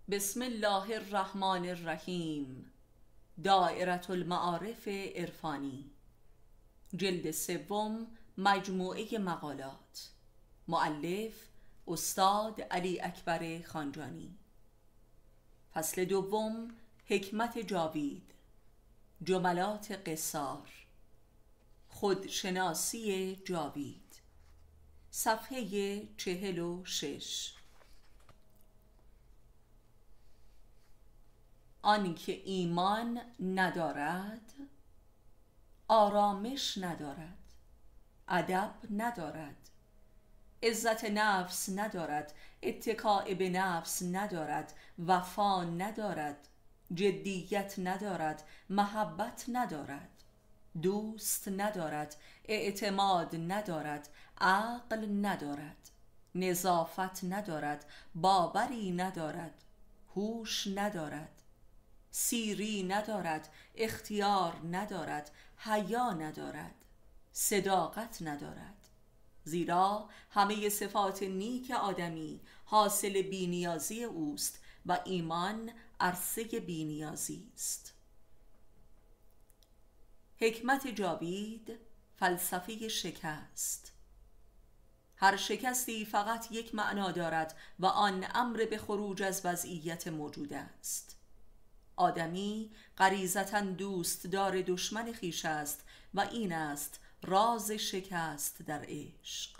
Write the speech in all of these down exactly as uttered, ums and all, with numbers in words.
بسم الله الرحمن الرحیم. دائره المعارف عرفانی، جلد سوم، مجموعه مقالات. مؤلف استاد علی اکبر خانجانی. فصل دوم، حکمت جاوید، جملات قصار، خودشناسی جاوید. صفحه چهل و شش. آنکه ایمان ندارد آرامش ندارد، ادب ندارد، عزت نفس ندارد، اتکاء به نفس ندارد، وفا ندارد، جدیت ندارد، محبت ندارد، دوست ندارد، اعتماد ندارد، عقل ندارد، نظافت ندارد، باوری ندارد، هوش ندارد، سیری ندارد، اختیار ندارد، حیا ندارد، صداقت ندارد. زیرا همه صفات نیک آدمی حاصل بینیازی اوست و ایمان عرصه بینیازی است. حکمت جاوید، فلسفه شکست. هر شکستی فقط یک معنا دارد و آن امر به خروج از وضعیت موجود است. آدمی غریزتاً دوست دار دشمن خویش است و این است راز شکست در عشق.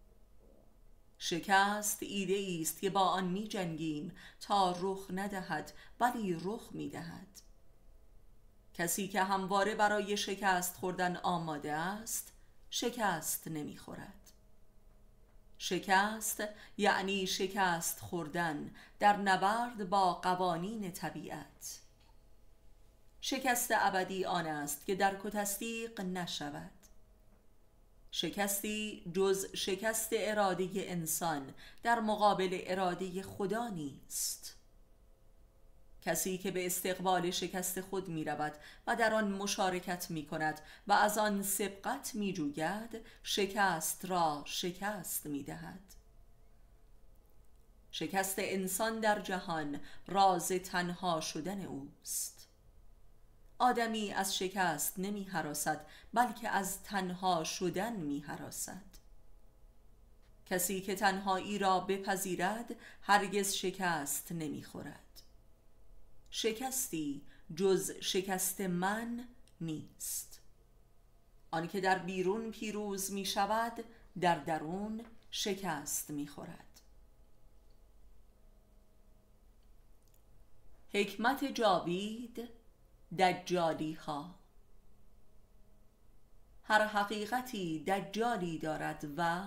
شکست ایده است که با آن می جنگیم تا رخ ندهد، ولی رخ می دهد. کسی که همواره برای شکست خوردن آماده است، شکست نمی خورد. شکست یعنی شکست خوردن در نبرد با قوانین طبیعت. شکست ابدی آن است که درک و تصدیق نشود. شکستی جز شکست اراده انسان در مقابل اراده خدا نیست. کسی که به استقبال شکست خود می رود و در آن مشارکت می کند و از آن سبقت می جوید، شکست را شکست می دهد. شکست انسان در جهان راز تنها شدن اوست. آدمی از شکست نمی هراسد، بلکه از تنها شدن می هراسد. کسی که تنهایی را بپذیرد هرگز شکست نمی خورد. شکستی جز شکست من نیست. آنکه در بیرون پیروز می شود در درون شکست می خورد. حکمت جاوید، دجالی ها. هر حقیقتی دجالی دارد و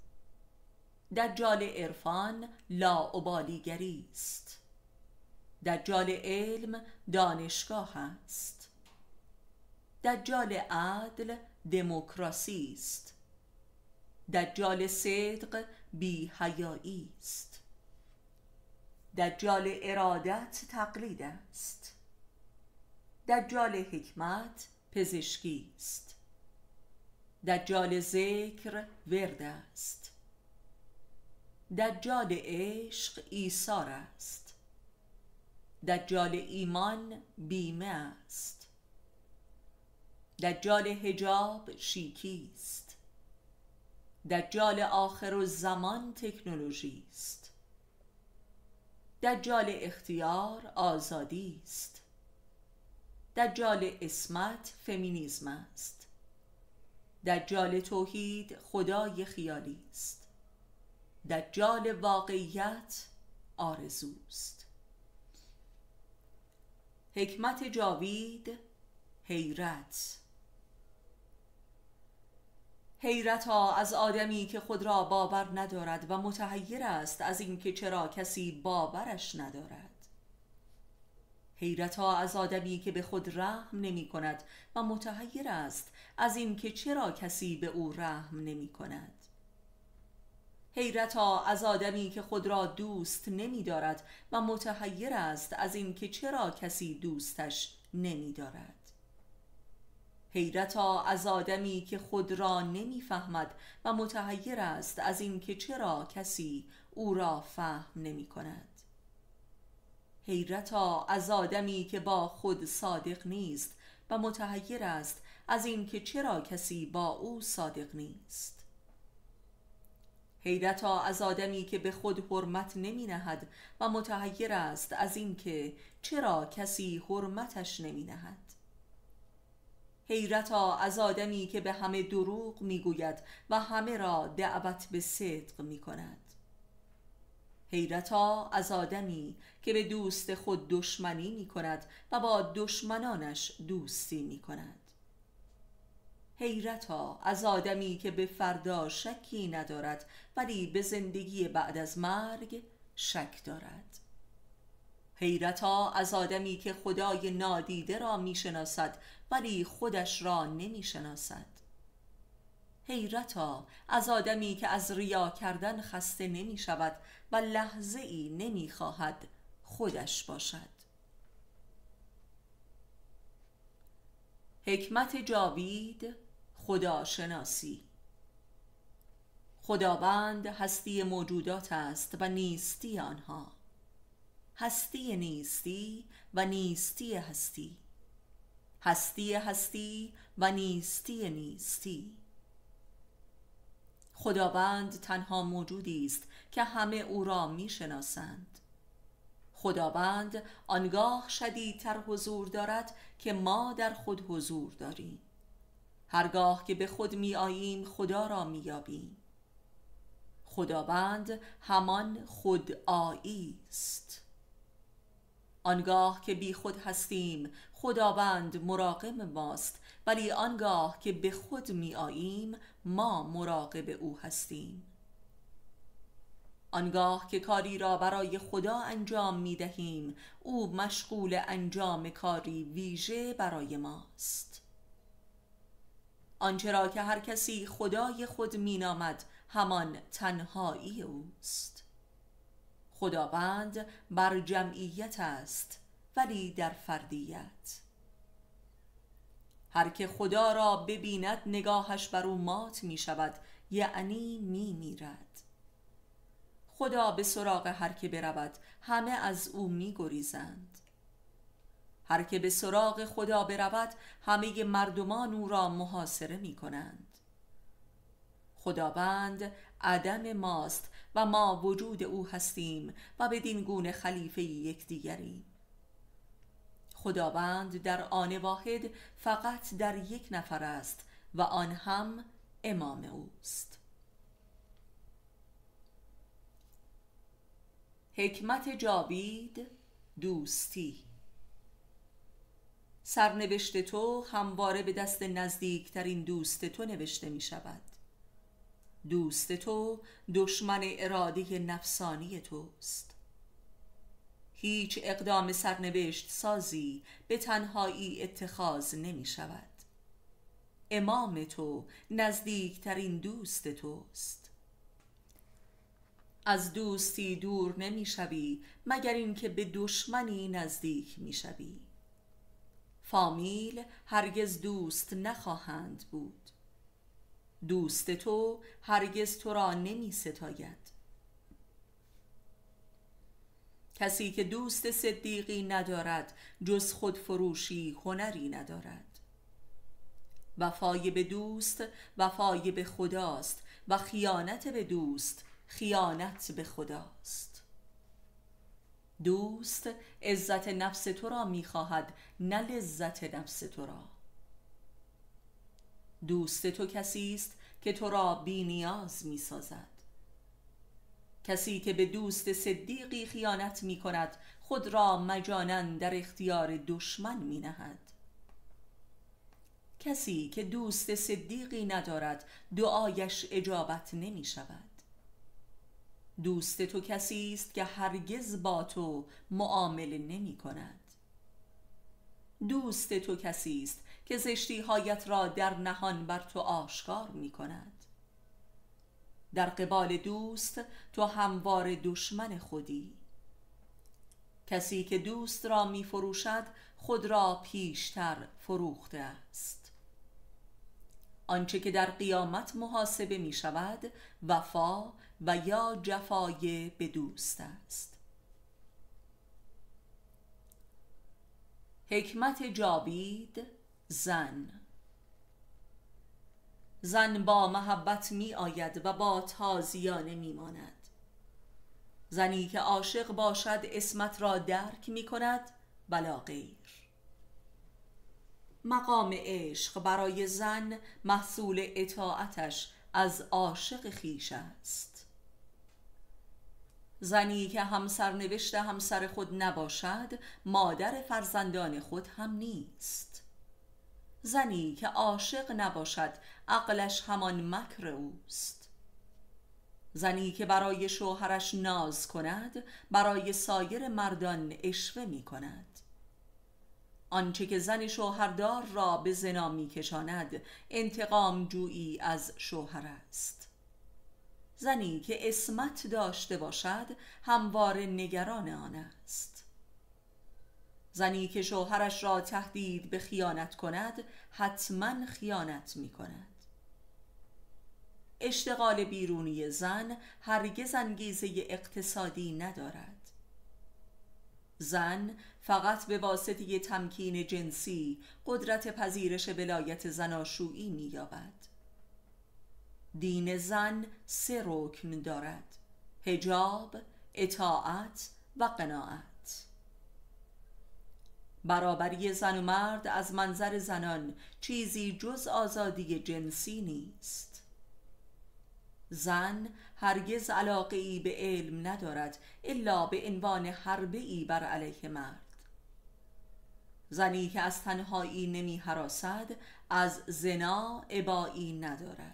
دجال عرفان لاابالیگری است. دجال علم دانشگاه است. دجال عدل دموکراسی است. دجال صدق بی حیایی است. دجال ارادت تقلید است. دجال حکمت پزشکی است. دجال ذکر ورد است. دجال عشق ایثار است. دجال ایمان بیمه است. دجال حجاب شیکی است. دجال آخرالزمان تکنولوژی است. دجال اختیار آزادی است. دجال عصمت فمینیسم است. دجال توحید خدای خیالی است. دجال واقعیت آرزوست. حکمت جاوید، حیرت. حیرتا از آدمی که خود را باور ندارد و متحیر است از اینکه چرا کسی باورش ندارد. حیرتا از آدمی که به خود رحم نمی کند و متحیر است از اینکه چرا کسی به او رحم نمی کند. حیرتا از آدمی که خود را دوست نمی دارد و متحیر است از اینکه چرا کسی دوستش نمی دارد. حیرتا از آدمی که خود را نمی فهمد و متحیر است از اینکه چرا کسی او را فهم نمی کند. حیرتا از آدمی که با خود صادق نیست و متحیر است از این که چرا کسی با او صادق نیست. حیرتا از آدمی که به خود حرمت نمی نهد و متحیر است از این که چرا کسی حرمتش نمی نهد. حیرتا از آدمی که به همه دروغ می گوید و همه را دعوت به صدق می کند. حیرتا از آدمی که به دوست خود دشمنی می کند و با دشمنانش دوستی می کند. حیرتا از آدمی که به فردا شکی ندارد ولی به زندگی بعد از مرگ شک دارد. حیرتا از آدمی که خدای نادیده را می شناسد ولی خودش را نمی شناسد. حیرتا از آدمی که از ریا کردن خسته نمی شود و لحظه ای نمی خواهد خودش باشد. حکمت جاوید خداشناسی. خداوند هستی موجودات است و نیستی آنها، هستی نیستی و نیستی هستی، هستی هستی و نیستی نیستی. خداوند تنها موجودی است که همه او را می شناسند. خداوند آنگاه شدیدتر حضور دارد که ما در خود حضور داریم. هرگاه که به خود می آییم خدا را می یابیم. خداوند همان خودآیی است. آنگاه که بی خود هستیم خداوند مراقب ماست، ولی آنگاه که به خود می آییم ما مراقب او هستیم. آنگاه که کاری را برای خدا انجام می دهیم او مشغول انجام کاری ویژه برای ماست. آنچه را که هر کسی خدای خود می نامد همان تنهایی اوست. خداوند بر جمعیت است ولی در فردیت. هر که خدا را ببیند نگاهش بر او مات می شود، یعنی می میرد. خدا به سراغ هر که برود همه از او می گریزند. هر که به سراغ خدا برود همه مردمان او را محاصره می کنند. خداوند عدم ماست و ما وجود او هستیم و بدین گونه خلیفه یکدیگریم. خداوند در آن واحد فقط در یک نفر است و آن هم امام اوست. حکمت جاوید دوستی. سرنوشت تو همواره به دست نزدیکترین دوست تو نوشته می شود. دوست تو دشمن اراده نفسانی توست. هیچ اقدام سرنوشت سازی به تنهایی اتخاذ نمی شود. امام تو نزدیکترین دوست توست. از دوستی دور نمی شوی مگر اینکه به دشمنی نزدیک می شوی. فامیل هرگز دوست نخواهند بود. دوست تو هرگز تو را نمی ستاید. کسی که دوست صدیقی ندارد جز خودفروشی هنری ندارد. وفای به دوست وفای به خداست و خیانت به دوست خیانت به خداست. دوست عزت نفس تو را می‌خواهد نه لذت نفس تو را. دوست تو کسی است که تو را بی نیاز می‌سازد. کسی که به دوست صدیقی خیانت می‌کند خود را مجاناً در اختیار دشمن می‌نهد. کسی که دوست صدیقی ندارد دعایش اجابت نمی‌شود. دوست تو کسی است که هرگز با تو معامله نمی کند. دوست تو کسی است که زشتی هایت را در نهان بر تو آشکار می کند. در قبال دوست تو هموار دشمن خودی. کسی که دوست را می فروشد خود را پیشتر فروخته است. آنچه که در قیامت محاسبه می شود وفا و یا جفای به دوست است. حکمت جاوید زن. زن با محبت می آید و با تازیانه می ماند. زنی که عاشق باشد عصمت را درک می کند ولا غیر. مقام عشق برای زن محصول اطاعتش از عاشق خویش است. زنی که همسرنوشت همسر خود نباشد مادر فرزندان خود هم نیست. زنی که عاشق نباشد عقلش همان مکر اوست. زنی که برای شوهرش ناز کند برای سایر مردان عشوه می کند. آنچه که زن شوهردار را به زنا می کشاند انتقام جویی از شوهر است. زنی که عصمت داشته باشد همواره نگران آن است. زنی که شوهرش را تهدید به خیانت کند حتما خیانت می کند. اشتغال بیرونی زن هرگز انگیزه اقتصادی ندارد. زن فقط به واسطه تمکین جنسی قدرت پذیرش ولایت زناشویی می یابد. دین زن سه رکن دارد: حجاب، اطاعت و قناعت. برابری زن و مرد از منظر زنان چیزی جز آزادی جنسی نیست. زن هرگز علاقه ای به علم ندارد الا به عنوان حربه ای بر علیه مرد. زنی که از تنهایی نمی هراسد از زنا ابایی ندارد.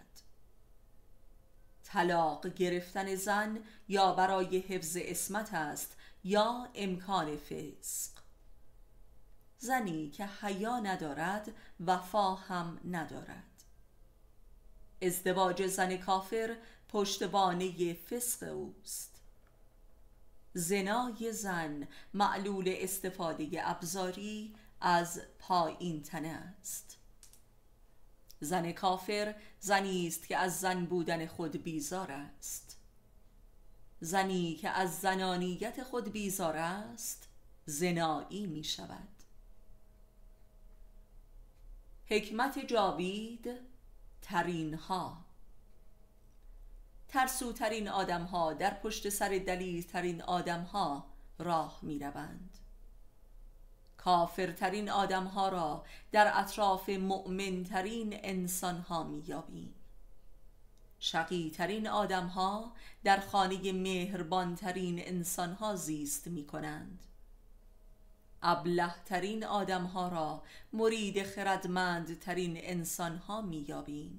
طلاق گرفتن زن یا برای حفظ عصمت است یا امکان فسق. زنی که حیا ندارد وفا هم ندارد. ازدواج زن کافر پشتوانه فسق اوست. زنای زن معلول استفاده ابزاری از پایین تنه است. زن کافر زنی است که از زن بودن خود بیزار است. زنی که از زنانیت خود بیزار است زنایی می شود. حکمت جاوید ترینها. ترسوترین آدمها در پشت سر دلیرترین آدمها راه می روند. کافرترین آدمها را در اطراف مؤمنترین انسانها می یابیم. شقیترین آدمها در خانه مهربانترین انسانها زیست می کنند. ابلهترین آدمها را مرید خردمندترین انسانها می یابیم.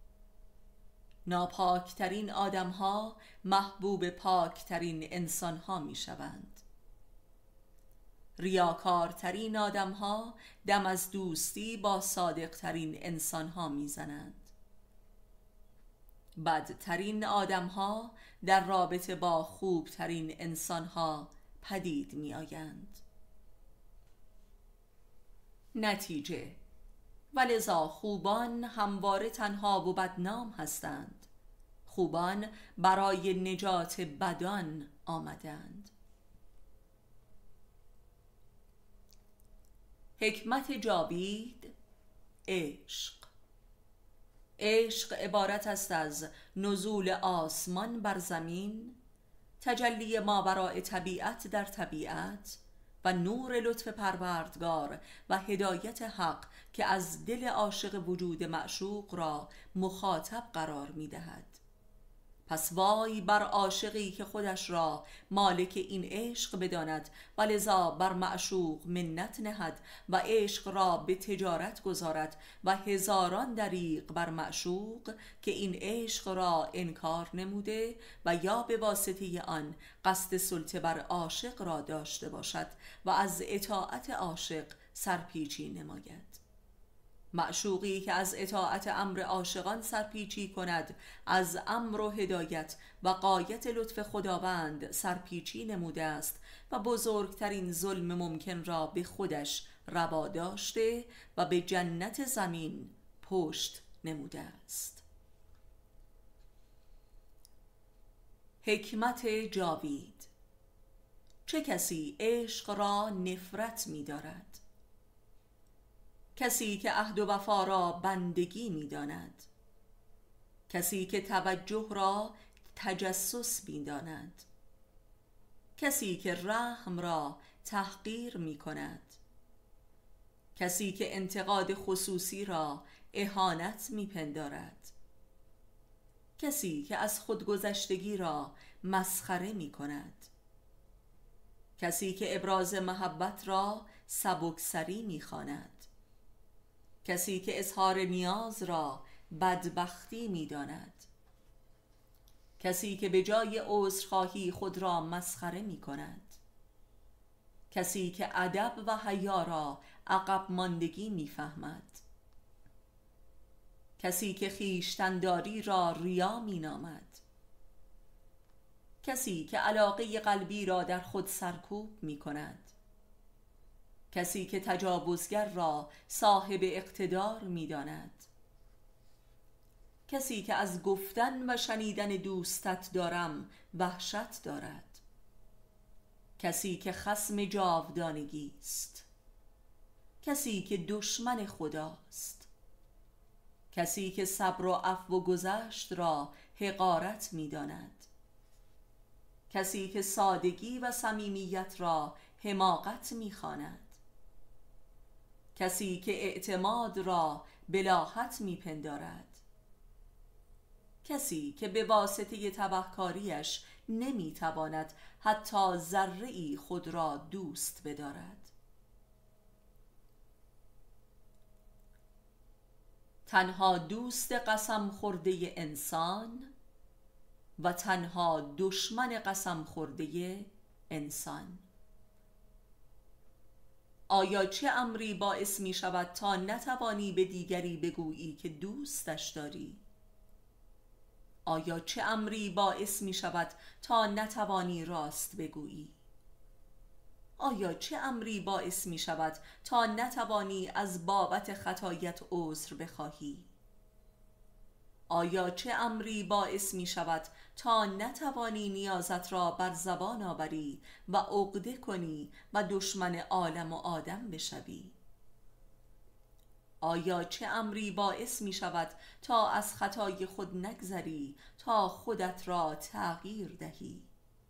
ناپاکترین آدمها محبوب پاکترین انسانها می شوند. ریاکارترین آدمها دم از دوستی با صادقترین انسانها می زنند. بدترین آدمها در رابطه با خوبترین انسانها پدید می آیند. نتیجه: ولذا خوبان همواره تنها و بدنام هستند. خوبان برای نجات بدان آمدند. حکمت جاوید عشق. عشق عبارت است از نزول آسمان بر زمین، تجلی ماوراء طبیعت در طبیعت و نور لطف پروردگار و هدایت حق که از دل عاشق وجود معشوق را مخاطب قرار می دهد. پس وای بر عاشقی که خودش را مالک این عشق بداند و لذا بر معشوق منت نهد و عشق را به تجارت گذارد و هزاران دریغ بر معشوق که این عشق را انکار نموده و یا به واسطه آن قصد سلطه بر عاشق را داشته باشد و از اطاعت عاشق سرپیچی نماید. معشوقی که از اطاعت امر عاشقان سرپیچی کند از امر و هدایت و غایت لطف خداوند سرپیچی نموده است و بزرگترین ظلم ممکن را به خودش روا داشته و به جنت زمین پشت نموده است. حکمت جاوید: چه کسی عشق را نفرت می دارد؟ کسی که عهد و وفا را بندگی می داند، کسی که توجه را تجسس می داند، کسی که رحم را تحقیر می کند، کسی که انتقاد خصوصی را اهانت می پندارد، کسی که از خودگذشتگی را مسخره می کند، کسی که ابراز محبت را سبکسری می خواند، کسی که اظهار نیاز را بدبختی می داند، کسی که به جای عذرخواهی خود را مسخره می کند، کسی که ادب و حیا را عقب ماندگی می فهمد، کسی که خویشتنداری را ریا می نامد، کسی که علاقه قلبی را در خود سرکوب می کند، کسی که تجاوزگر را صاحب اقتدار می داند، کسی که از گفتن و شنیدن دوستت دارم وحشت دارد، کسی که خصم جاودانگی است، کسی که دشمن خداست، کسی که صبر و عفو و گذشت را حقارت می داند، کسی که سادگی و صمیمیت را حماقت می خواند، کسی که اعتماد را بلاهت می پندارد، کسی که به واسطه تبهکاریش نمی تواند حتی ذره‌ای خود را دوست بدارد. تنها دوست قسم خورده انسان و تنها دشمن قسم خورده انسان. آیا چه امری باعث می شود تا نتوانی به دیگری بگویی که دوستش داری؟ آیا چه امری باعث می شود تا نتوانی راست بگویی؟ آیا چه امری باعث می شود تا نتوانی از بابت خطایت عذر بخواهی؟ آیا چه امری باعث می شود تا نتوانی نیازت را بر زبان آوری و عقده کنی و دشمن عالم و آدم بشوی؟ آیا چه امری باعث می شود تا از خطای خود نگذری تا خودت را تغییر دهی؟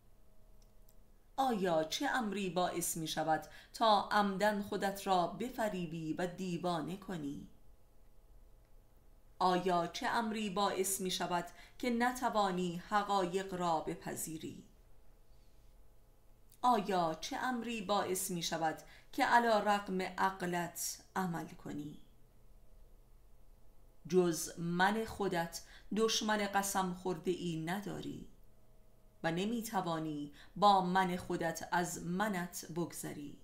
آیا چه امری باعث می شود تا عمدن خودت را بفریبی و دیوانه کنی؟ آیا چه امری باعث می شود که نتوانی حقایق را بپذیری؟ آیا چه امری باعث می شود که علی رغم عقلت عمل کنی؟ جز من خودت دشمن قسم خورده ای نداری و نمی توانی با من خودت از منت بگذری.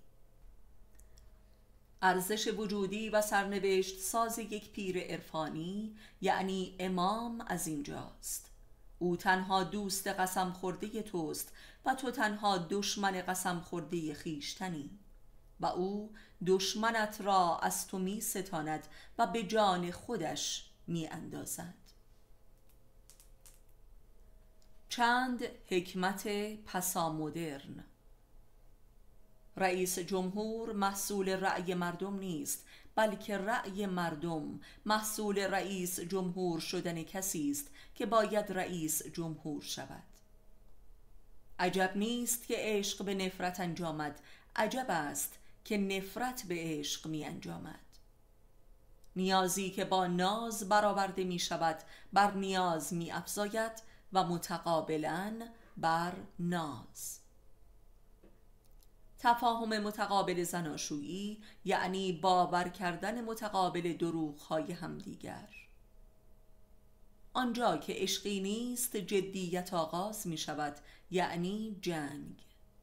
ارزش وجودی و سرنوشت ساز یک پیر عرفانی یعنی امام از اینجاست. او تنها دوست قسم خورده توست و تو تنها دشمن قسم خورده خویشتنی و او دشمنت را از تو می ستاند و به جان خودش می اندازد. چند حکمت پسامدرن. رئیس جمهور محصول رأی مردم نیست، بلکه رأی مردم محصول رئیس جمهور شدن کسی است که باید رئیس جمهور شود. عجب نیست که عشق به نفرت انجامد، عجب است که نفرت به عشق می انجامد. نیازی که با ناز برآورده می شود بر نیاز می افزاید و متقابلاً بر ناز. تفاهم متقابل زناشویی یعنی باور کردن متقابل دروغ‌های همدیگر. آنجا که عشقی نیست جدیت آغاز می شود یعنی جنگ.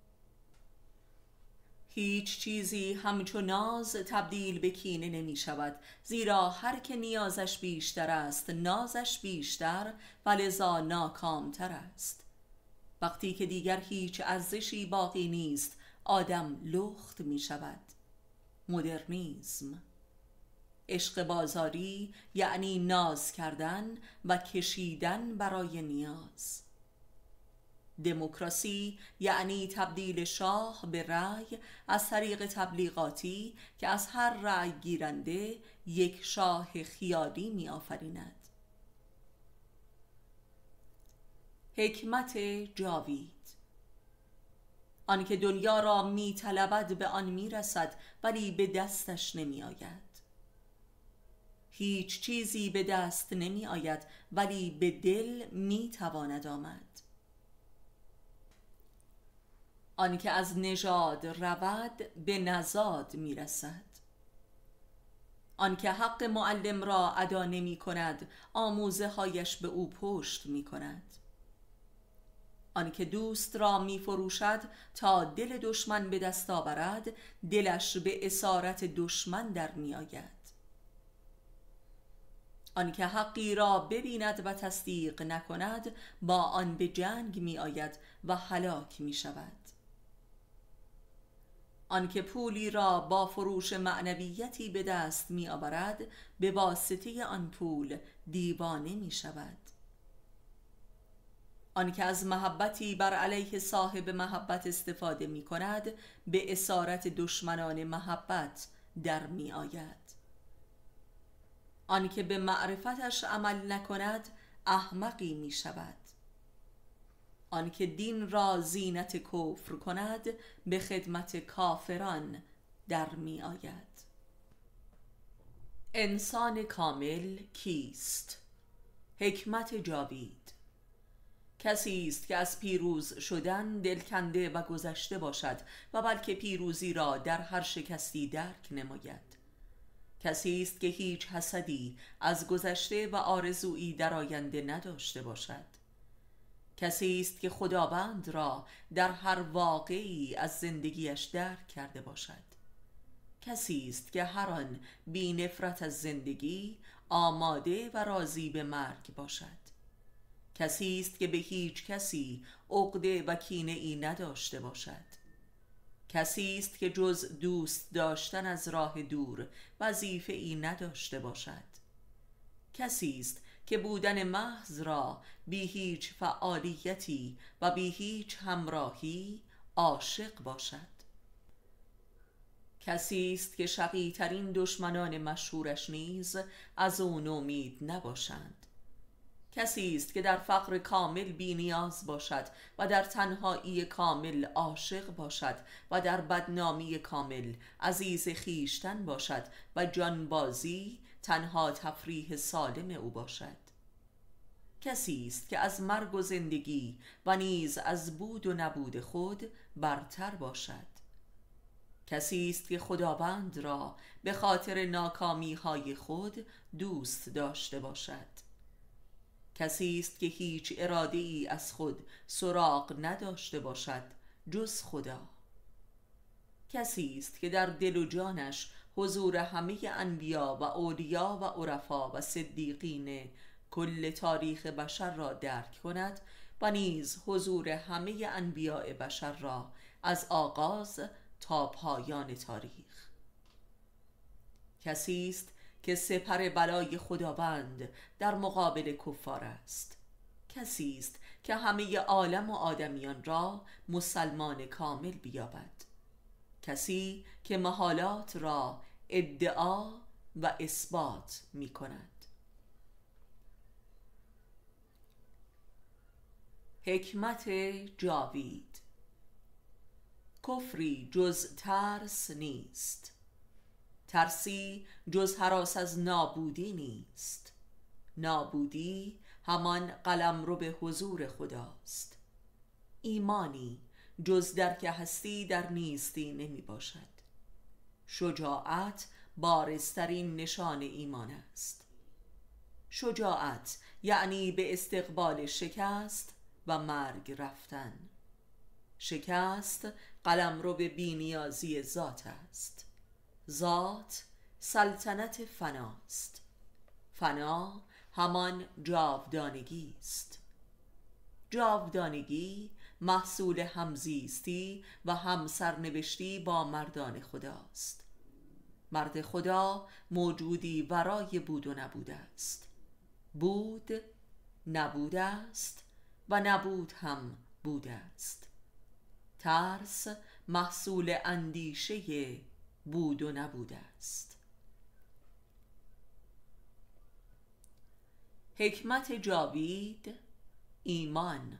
هیچ چیزی همچون ناز تبدیل به کینه نمی شود، زیرا هر که نیازش بیشتر است نازش بیشتر و لذا ناکامتر است. وقتی که دیگر هیچ ارزشی باقی نیست آدم لخت می شود. مدرنیسم. عشق بازاری یعنی ناز کردن و کشیدن برای نیاز. دموکراسی یعنی تبدیل شاه به رأی از طریق تبلیغاتی که از هر رأی گیرنده یک شاه خیالی می آفریند. حکمت جاوید: آنکه دنیا را می طلبد به آن می رسد ولی به دستش نمی آید. هیچ چیزی به دست نمی آید ولی به دل می تواند آمد. آنکه از نژاد رود به نزاد می رسد. آنکه حق معلم را ادا نمی کند آموزه هایش به او پشت می کند. آنکه دوست را می فروشد تا دل دشمن به دست آورد دلش به اسارت دشمن در می آید. آنکه حقی را ببیند و تصدیق نکند با آن به جنگ می آید و هلاک می شود. آنکه پولی را با فروش معنویتی به دست می آورد به واسطه آن پول دیوانه می شود. آنکه از محبتی بر علیه صاحب محبت استفاده می کند به اسارت دشمنان محبت در می آید. آنکه به معرفتش عمل نکند احمقی می شود. آنکه دین را زینت کفر کند به خدمت کافران در می آید. انسان کامل کیست؟ حکمت جاوید: کسی است که از پیروز شدن دلکنده و گذشته باشد و بلکه پیروزی را در هر شکستی درک نماید. کسی است که هیچ حسدی از گذشته و آرزویی در آینده نداشته باشد. کسی است که خداوند را در هر واقعی از زندگیش درک کرده باشد. کسی است که هر آن بی نفرت از زندگی آماده و راضی به مرگ باشد. کسی است که به هیچ کسی عقده و کینه ای نداشته باشد. کسی است که جز دوست داشتن از راه دور وظیفه ای نداشته باشد. کسی است که بودن محض را بی هیچ فعالیتی و بی هیچ همراهی عاشق باشد. کسی است که شقی ترین دشمنان مشهورش نیز از او نومید نباشند. کسی است که در فقر کامل بی نیاز باشد و در تنهایی کامل عاشق باشد و در بدنامی کامل عزیز خیشتن باشد و جانبازی تنها تفریح سالم او باشد. کسی است که از مرگ و زندگی و نیز از بود و نبود خود برتر باشد. کسی است که خداوند را به خاطر ناکامی های خود دوست داشته باشد. کسی است که هیچ اراده ای از خود سراغ نداشته باشد جز خدا. کسی است که در دل و جانش حضور همه انبیا و اولیا و عرفا و صدیقین کل تاریخ بشر را درک کند و نیز حضور همه انبیاء بشر را از آغاز تا پایان تاریخ. کسی است که سپر بلای خداوند در مقابل کفار است. کسی است که همه عالم و آدمیان را مسلمان کامل بیابد. کسی که محالات را ادعا و اثبات می کند. حکمت جاوید: کفری جز ترس نیست. ترسی جز هراس از نابودی نیست. نابودی همان قلمرو به حضور خداست. ایمانی جز درک هستی در نیستی نمی باشد. شجاعت بارزترین نشان ایمان است. شجاعت یعنی به استقبال شکست و مرگ رفتن. شکست قلمرو به بی‌نیازی ذات است. ذات سلطنت فناست. فنا همان جاودانگی است. جاودانگی محصول همزیستی و همسرنوشتی با مردان خداست. مرد خدا موجودی ورای بود و نبود است. بود نبود است و نبود هم بود است. ترس محصول اندیشه بود و نبود است. حکمت جاوید، ایمان.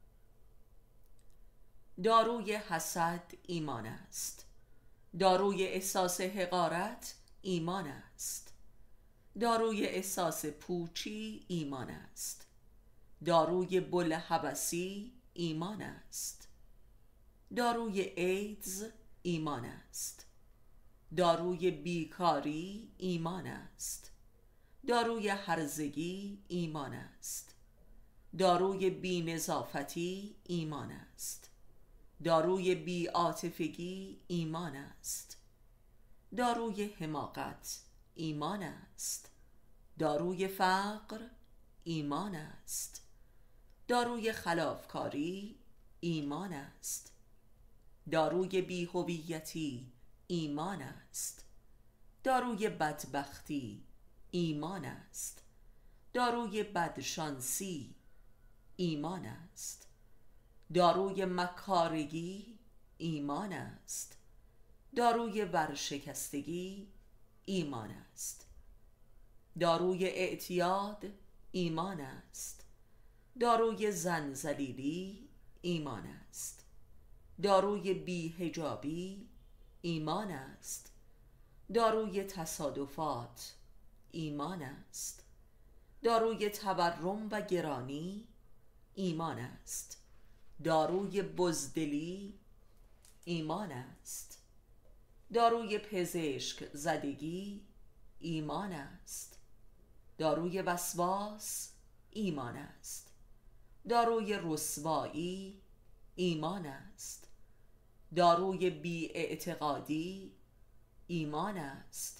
داروی حسد ایمان است. داروی احساس حقارت ایمان است. داروی احساس پوچی ایمان است. داروی بوالهوسی ایمان است. داروی ایدز ایمان است. داروی بیکاری ایمان است. داروی هرزگی ایمان است. داروی بی‌نظافتی ایمان است. داروی بی‌عاطفگی ایمان است. داروی حماقت ایمان است. داروی فقر ایمان است. داروی خلافکاری ایمان است. داروی بی‌هویتی ایمان است. داروی بدبختی ایمان است. داروی بدشانسی ایمان است. داروی مکارگی ایمان است. داروی ورشکستگی ایمان است. داروی اعتیاد ایمان است. داروی زن‌زلیلی ایمان است. داروی بی‌حجابی ایمان است. داروی تصادفات ایمان است. داروی تورم و گرانی ایمان است. داروی بزدلی ایمان است. داروی پزشک زدگی ایمان است. داروی وسواس ایمان است. داروی رسوایی ایمان است. داروی بی‌اعتقادی ایمان است.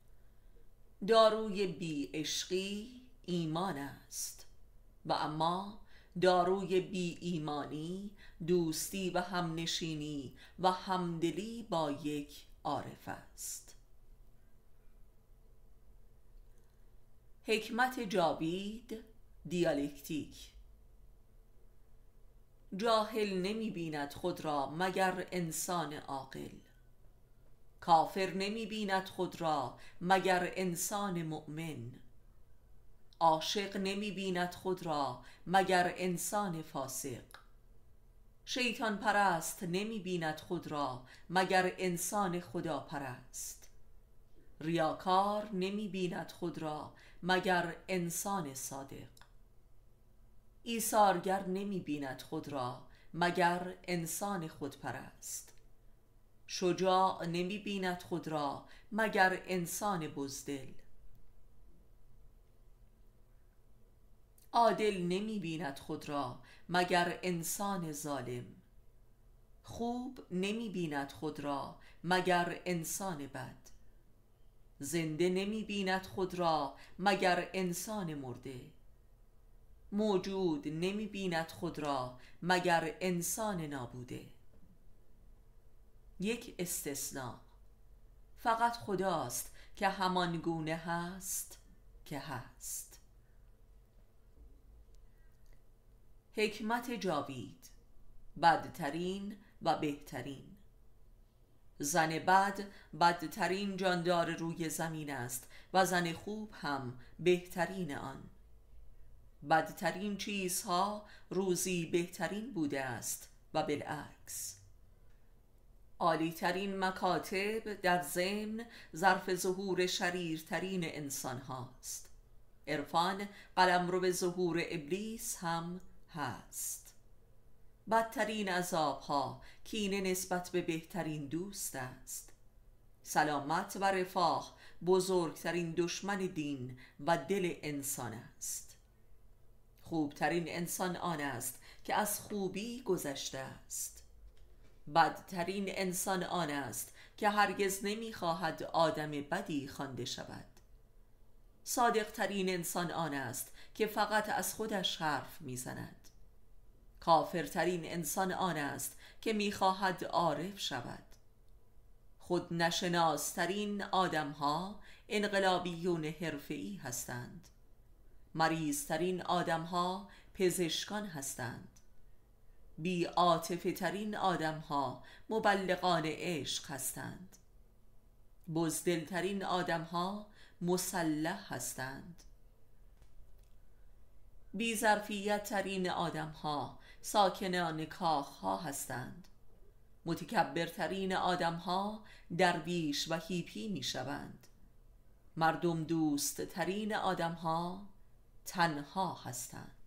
داروی بی‌عشقی ایمان است. و اما داروی بی ایمانی دوستی و همنشینی و همدلی با یک عارف است. حکمت جاوید، دیالکتیک. جاهل نمی بیند خود را مگر انسان عاقل. کافر نمی بیند خود را مگر انسان مؤمن. عاشق نمی بیند خود را مگر انسان فاسق. شیطان پرست نمی بیند خود را مگر انسان خداپرست. ریاکار نمی بیند خود را مگر انسان صادق. ایثارگر نمی بیند خود را مگر انسان خودپرست. شجاع نمی بیند خود را مگر انسان بزدل. عادل نمی بیند خود را مگر انسان ظالم. خوب نمی بیند خود را مگر انسان بد. زنده نمی بیند خود را مگر انسان مرده. موجود نمی بیند خود را مگر انسان نابوده. یک استثناء: فقط خداست که همان گونه هست که هست. حکمت جاوید، بدترین و بهترین. زن بد بدترین جاندار روی زمین است و زن خوب هم بهترین آن. بدترین چیزها روزی بهترین بوده است و بالعکس. عالیترین مکاتب در ضمن ظرف ظهور شریرترین انسان هاست. عرفان قلمرو به ظهور ابلیس هم هست. بدترین عذابها کینه نسبت به بهترین دوست است. سلامت و رفاه بزرگترین دشمن دین و دل انسان است. خوبترین انسان آن است که از خوبی گذشته است. بدترین انسان آن است که هرگز نمی‌خواهد آدم بدی خوانده شود. صادقترین انسان آن است که فقط از خودش حرف می‌زند. کافرترین انسان آن است که می‌خواهد عارف شود. خود نشناسترین آدم‌ها انقلابیون حرفه‌ای هستند. مریض‌ترین آدم‌ها پزشکان هستند. بی عاطفه ترین آدم ها مبلغان عشق هستند. بزدل ترین آدم ها مسلح هستند. بی ظرفیت ترین آدم ها ساکنان کاخ ها هستند. متکبرترین آدم ها درویش و هیپی می شوند. مردم دوست ترین آدم ها تنها هستند.